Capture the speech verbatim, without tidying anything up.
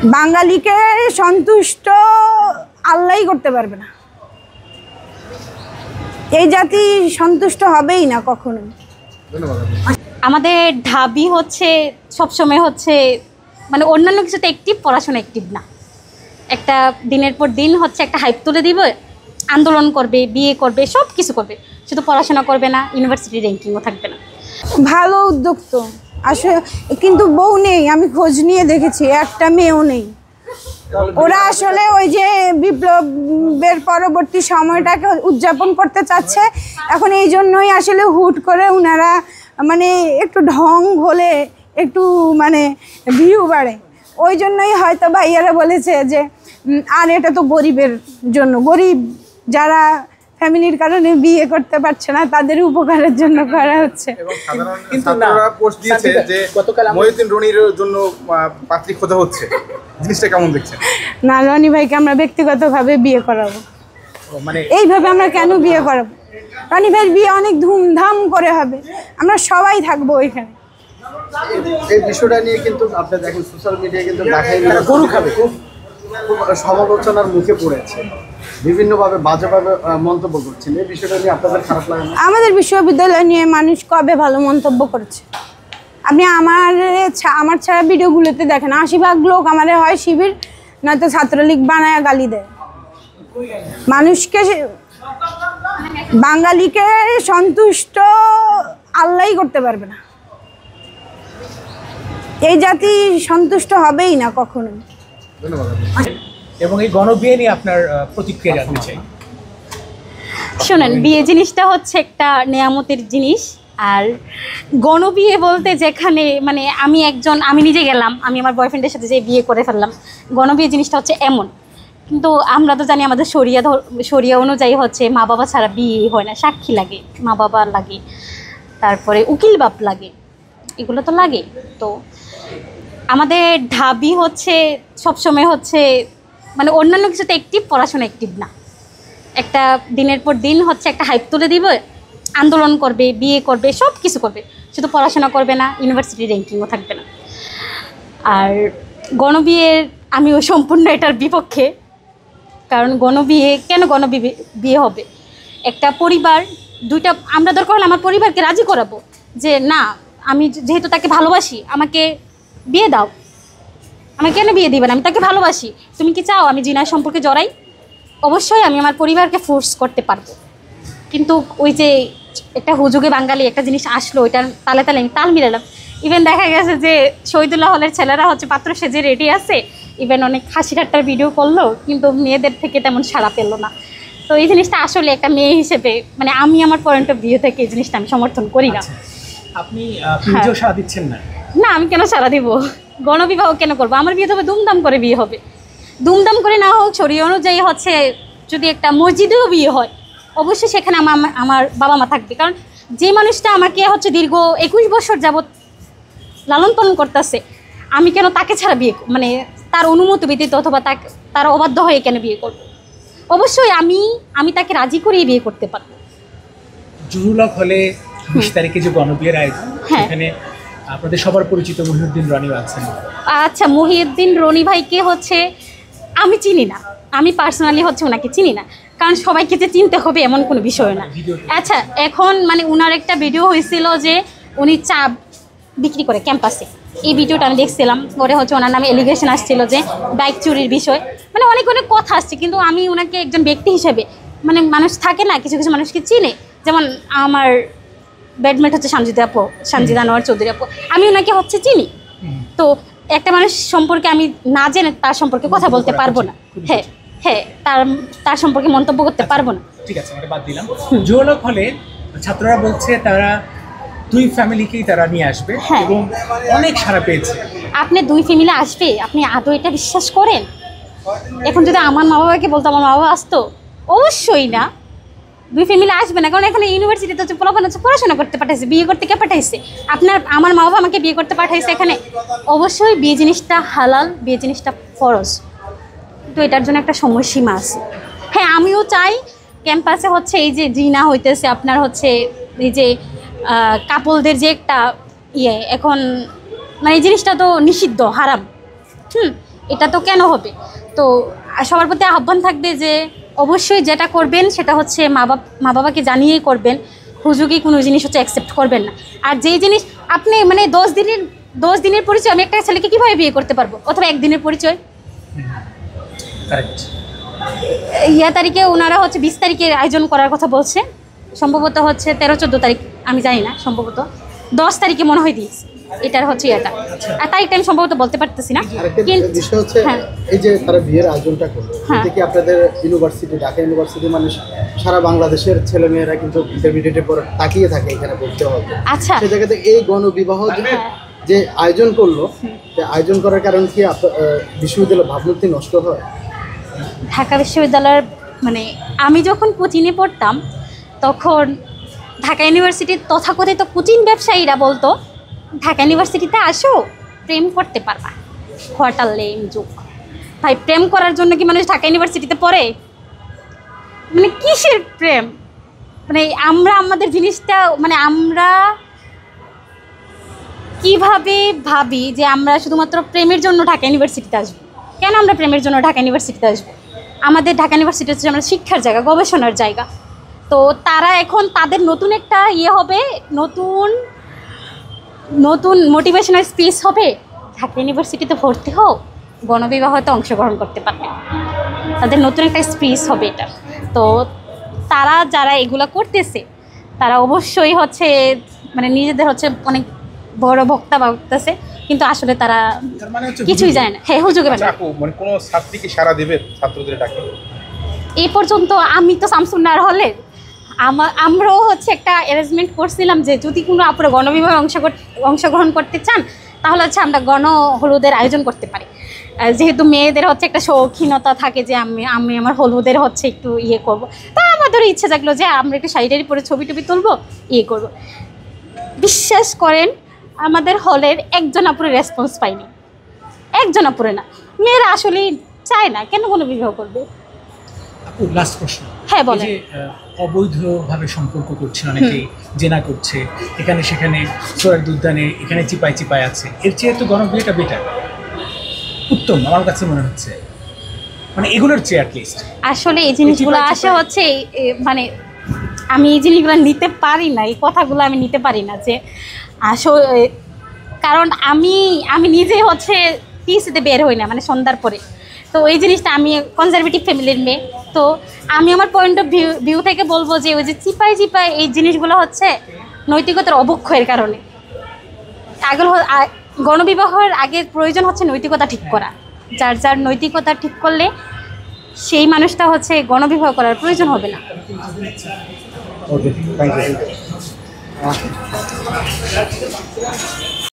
বাঙালিকে সন্তুষ্ট আল্লাহই করতে পারবে না, এই জাতি সন্তুষ্ট হবেই না কখনো। আমাদের ঢাবি হচ্ছে সবসময় হচ্ছে মানে অন্যান্য কিছুতে অ্যাক্টিভ, পড়াশোনা অ্যাক্টিভ না। একটা দিনের পর দিন হচ্ছে একটা হাইপ তুলে দিবে, আন্দোলন করবে, বিয়ে করবে, সব কিছু করবে, শুধু পড়াশোনা করবে না, ইউনিভার্সিটি র্যাঙ্কিংও থাকবে না। ভালো উদ্যোগ তো আসলে, কিন্তু বউ নেই, আমি খোঁজ নিয়ে দেখেছি একটা মেয়েও নেই। ওরা আসলে ওই যে বিপ্লবের পরবর্তী সময়টাকে উদযাপন করতে চাচ্ছে এখন, এই জন্যই আসলে হুট করে ওনারা মানে একটু ঢং হলে একটু মানে ভিউ বাড়ে, ওই জন্যই হয়তো ভাইয়ারা বলেছে যে আর এটা তো গরিবের জন্য, গরিব যারা ফ্যামিলির কারণে বিয়ে করতে পারছে না তাদের উপকারের জন্য করা হচ্ছে। কিন্তু ছাত্ররা পোস্ট দিয়েছে যে মহিউদ্দিন রনির জন্য পাত্রী খোঁজা হচ্ছে, জিনিসটা কেমন দেখছেন? না, রনি ভাইকে আমরা ব্যক্তিগতভাবে বিয়ে করাবো, মানে এইভাবে আমরা কেন বিয়ে করাবো? রনি ভাইয়ের বিয়ে অনেক ধুমধাম করে হবে, আমরা সবাই থাকবো ওইখানে। এই বিষয়টা নিয়ে কিন্তু আপনি দেখেন সোশ্যাল মিডিয়ায় কিন্তু দেখাই গরু খাবে খুব সমালোচনার মুখে পড়েছে, বিভিন্নভাবে বাজেভাবে মন্তব্য করছেন, এই বিষয়টা নিয়ে আপনাদের খারাপ লাগে না? আমাদের বিশ্ববিদ্যালয় নিয়ে মানুষ কবে ভালো মন্তব্য করেছে? আপনি আমার আমার ছাড়া ভিডিওগুলোতে দেখেন, আশি ভাগ লোক আমার হয় শিবির নয়তো ছাত্রলীগ বানায় গালি দেয়। মানুষকে, বাঙালিকে সন্তুষ্ট আল্লাহই করতে পারবে না, এই জাতি সন্তুষ্ট হবেই না কখনো। এবং এই গণবিয়ে নিয়ে আপনার প্রতিক্রিয়া জানতে চাই। শোনেন, বিয়ে জিনিসটা হচ্ছে একটা নেয়ামতের জিনিস, আর গণবিয়ে বলতে যেখানে মানে আমি একজন আমি নিজে গেলাম, আমি আমার বয়ফ্রেন্ডের সাথে যে বিয়ে করে ফেললাম, গণবিয়ে জিনিসটা হচ্ছে এমন। কিন্তু আমরা তো জানি আমাদের শরিয়া শরিয়া অনুযায়ী হচ্ছে মা বাবা ছাড়া বিয়ে হয় না, সাক্ষী লাগে, মা বাবা লাগে, তারপরে উকিল বাপ লাগে, এগুলো তো লাগে। তো আমাদের ঢাবি হচ্ছে সবসময় হচ্ছে মানে অন্যান্য কিছুতে অ্যাক্টিভ, পড়াশোনা অ্যাক্টিভ না। একটা দিনের পর দিন হচ্ছে একটা হাইপ তুলে দিবে, আন্দোলন করবে, বিয়ে করবে, সব কিছু করবে, শুধু পড়াশোনা করবে না, ইউনিভার্সিটি র্যাঙ্কিংও থাকবে না। আর গণবিয়ের আমিও সম্পূর্ণ এটার বিপক্ষে, কারণ গণবিয়ে কেন গণবিয়ে বিয়ে হবে? একটা পরিবার দুইটা, আমরা দরকার হলে আমার পরিবারকে রাজি করাবো যে না, আমি যেহেতু তাকে ভালোবাসি আমাকে বিয়ে দাও, আমাকে কেন বিয়ে দিবেন, আমি তাকে ভালোবাসি, তুমি কি চাও আমি জিনার সম্পর্কে জড়াই? অবশ্যই আমি আমার পরিবারকে ফোর্স করতে পারবো। কিন্তু ওই যে একটা হুজুগে বাঙালি একটা জিনিস আসলো, ওইটার তালে তালে আমি তাল মিলালাম। ইভেন দেখা গেছে যে শহীদুল্লাহ হলের ছেলেরা হচ্ছে পাত্র সেজে রেডি আছে, ইভেন অনেক হাসি ঠাট্টার ভিডিও করলো, কিন্তু মেয়েদের থেকে তেমন সাড়া পেলো না। তো এই জিনিসটা আসলে একটা মেয়ে হিসেবে মানে আমি আমার পয়েন্ট অফ ভিউ থেকে এই জিনিসটা আমি সমর্থন করি না। আপনি নিজেও সাড়া দিচ্ছেন না? না, আমি কেন সাড়া দিব? গণবিবাহ কেন করবো? আমার বিয়ে হবে দুমদাম করে, বিয়ে হবে দুমদাম করে, না হোক শরীয় অনুযায়ী হচ্ছে যদি একটা মসজিদেও বিয়ে হয় অবশ্যই সেখানে আমার আমার বাবা মা থাকবে। কারণ যে মানুষটা আমাকে হচ্ছে দীর্ঘ একুশ বছর যাবৎ লালন পালন করতেছে, আমি কেন তাকে ছাড়া বিয়ে মানে তার অনুমতি ব্যতীত অথবা তাকে তার অবাধ্য হয়ে কেন বিয়ে করব? অবশ্যই আমি আমি তাকে রাজি করিয়ে বিয়ে করতে পারবো। জহুরুল হক হলে বিশ তারিখে যে গণবিয়ের আয়োজন, সেখানে আপনাদের সবার পরিচিত মহিউদ্দিন রনি আছেন। আচ্ছা, মহিউদ্দিন রনি ভাইকে হচ্ছে আমি চিনি না, আমি পার্সোনালি হচ্ছে ওনাকে চিনি না, কারণ সবাইকে যে চিনতে হবে এমন কোনো বিষয় না। আচ্ছা, এখন মানে ওনার একটা ভিডিও হয়েছিল যে উনি চা বিক্রি করে ক্যাম্পাসে, এই ভিডিওটা আমি দেখছিলাম। পরে হচ্ছে ওনার নামে এলিগেশন আসছিল যে বাইক চুরির বিষয়, মানে অনেক অনেক কথা আসছে। কিন্তু আমি ওনাকে একজন ব্যক্তি হিসেবে মানে মানুষ থাকে না কিছু কিছু মানুষকে চিনে, যেমন আমার ব্যাডমেট হচ্ছে সানজিদা আপু, সানজিদা আনোয়ার চৌধুরী আপু, আমি ওনাকে হচ্ছে চিনি। তো একটা মানুষ সম্পর্কে আমি না জেনে তার সম্পর্কে কথা বলতে পারবো না, হ্যাঁ হ্যাঁ তার তার সম্পর্কে মন্তব্য করতে পারবো না। ঠিক আছে, আমরা বাদ দিলাম। জহুরুল হক হলে ছাত্ররা বলছে তারা দুই ফ্যামিলিকেই তারা নিয়ে আসবে এবং অনেক সাড়া পেয়েছে। আপনি দুই ফ্যামিলি আসবে, আপনি আদৌ এটা বিশ্বাস করেন? এখন যদি আমার মা বাবাকে বলতো আমার মা বাবা আসতো? অবশ্যই না, দুই ফ্যামিলি আসবে না। কারণ এখানে ইউনিভার্সিটিতে হচ্ছে পোলাপান হচ্ছে পড়াশোনা করতে পাঠাইছে, বিয়ে করতে কে পাঠাইছে? আপনার আমার মা বাবা আমাকে বিয়ে করতে পাঠাইছে এখানে। অবশ্যই বিয়ে জিনিসটা হালাল, বিয়ে জিনিসটা ফরজ, তো এটার জন্য একটা সময়সীমা আছে। হ্যাঁ, আমিও চাই ক্যাম্পাসে হচ্ছে এই যে জিনা হইতেছে আপনার হচ্ছে এই যে কাপলদের যে একটা ইয়ে, এখন মানে এই জিনিসটা তো নিষিদ্ধ, হারাম। হুম এটা তো কেন হবে? তো সবার প্রতি আহ্বান থাকবে যে অবশ্যই যেটা করবেন সেটা হচ্ছে মা বাবা মা বাবাকে জানিয়েই করবেন, হুজুগি কোনো জিনিস হচ্ছে অ্যাকসেপ্ট করবেন না। আর যেই জিনিস আপনি মানে দশ দিনের দশ দিনের পরিচয় আমি একটা ছেলেকে কীভাবে বিয়ে করতে পারবো, অথবা একদিনের পরিচয়। কারেক্ট। ইয়া তারিখে ওনারা হচ্ছে বিশ তারিখে আয়োজন করার কথা বলছে, সম্ভবত হচ্ছে তেরো চোদ্দো তারিখ, আমি জানি না, সম্ভবত দশ তারিখে মনে হয় দিয়েছে, এটার হচ্ছে এটা। আর তারিখটা আমি সম্ভবত বলতে পারতেছি না। আরেকটা কিন্তু বিষয় হচ্ছে হ্যাঁ এই যে তারা বিয়ের আয়োজনটা করলো, হ্যাঁ। এতে কি আপনাদের ইউনিভার্সিটি, ঢাকা ইউনিভার্সিটি মানুষ সারা বাংলাদেশের ছেলে মেয়েরা কিন্তু ইন্টারমিডিয়েটের পর তাকিয়ে থাকে এখানে ভর্তি হবে, আচ্ছা সে জায়গাতে এই গণবিবাহ যে- যে আয়োজন করলো, সে আয়োজন করার কারণ কি আপ- আহ, বিশ্ববিদ্যালয় ভাবমূর্তি নষ্ট হয়? ঢাকা বিশ্ববিদ্যালয়ের মানে আমি যখন কোচিংয়ে পড়তাম তখন ঢাকা ইউনিভার্সিটির তথাকথিত কোচিং ব্যবসায়ীরা বলতো ঢাকা ইউনিভার্সিটিতে আসো প্রেম করতে পারবা। হোয়াট আর লেম যুগ ভাই, প্রেম করার জন্য কি মানুষ ঢাকা ইউনিভার্সিটিতে পড়ে? মানে কিসের প্রেম? মানে আমরা আমাদের জিনিসটা মানে আমরা কিভাবে ভাবি যে আমরা শুধুমাত্র প্রেমের জন্য ঢাকা ইউনিভার্সিটিতে আসবো। কেন আমরা প্রেমের জন্য ঢাকা ইউনিভার্সিটিতে আসবো? আমাদের ঢাকা ইউনিভার্সিটি হচ্ছে আমাদের শিক্ষার জায়গা, গবেষণার জায়গা। তো তারা এখন তাদের নতুন একটা ইয়ে হবে, নতুন নতুন মোটিভেশনাল স্পিচ হবে, ঢাকা ইউনিভার্সিটিতে ভর্তি হও, গণবিবাহতে অংশগ্রহণ করতে পারবে। তাদের নতুন একটা স্পিচ হবে এটা। তো তারা যারা এগুলো করতেছে তারা অবশ্যই হচ্ছে মানে নিজেদের হচ্ছে অনেক বড় বক্তা ভাবতেছে, কিন্তু আসলে তারা তার মানে হচ্ছে কিছুই জানে না। হ্যাঁ, হুজুগে মানে আচ্ছা আপু, মানে কোনো ছাত্রী কি সারা দেবে ছাত্রদের ডাকে? এই পর্যন্ত আমি তো শামসুন্নাহার হলে আমার আমরাও হচ্ছে একটা অ্যারেঞ্জমেন্ট করছিলাম যে যদি কোনো আপনারা গণবিবাহে অংশ অংশগ্রহণ করতে চান তাহলে হচ্ছে আমরা গণ হলুদের আয়োজন করতে পারি। আহ, যেহেতু মেয়েদের হচ্ছে একটা শৌখিনতা থাকে যে আমি আমি আমার হলুদের হচ্ছে একটু ইয়ে করব, তা আমাদের ইচ্ছে থাকলো যে আমরা একটু শাড়ি টাড়ি পরে ছবি টবি তুলবো, ইয়ে করবো। বিশ্বাস করেন আমাদের হলের একজন আপুরে রেসপন্স পাইনি, একজন আপুরে না। মেয়েরা আসলেই চায় না, কেন কোনো বিবাহ করবে? লাস্ট প্রশ্ন। হ্যাঁ, এই বলেন। যে আহ, অবৈধভাবে সম্পর্ক করছে অনেকেই, জেনা করছে, এখানে সেখানে সোয়ার উদ্যানে, এখানে চিপায় চিপায় আছে, এর চেয়ে তো গণবিয়েটা বেটার, উত্তম আমার কাছে মনে হচ্ছে, মানে এগুলোর চেয়ে অ্যাটলিস্ট। আসলে এই জিনিসগুলো চিপায় আসে চিপায়- হচ্ছে এ, মানে আমি এই জিনিসগুলো নিতে পারি না, এই কথাগুলো আমি নিতে পারি না যে আসলে, কারণ আমি আমি নিজে হচ্ছে পিসিতে বের হই না মানে সন্ধ্যার পরে। তো এই জিনিসটা আমি কনজারভেটিভ ফ্যামিলির মেয়ে, তো আমি আমার পয়েন্ট অফ ভিউ ভিউ থেকে বলবো যে ওই যে চিপাই চিপাই এই জিনিসগুলো হচ্ছে নৈতিকতার অবক্ষয়ের কারণে। আগে হ- আ- গণবিবাহের আগে প্রয়োজন হচ্ছে নৈতিকতা ঠিক করা, যার যার নৈতিকতা ঠিক করলে সেই মানুষটা হচ্ছে গণবিবাহ করার প্রয়োজন হবে না। Okay, thank you.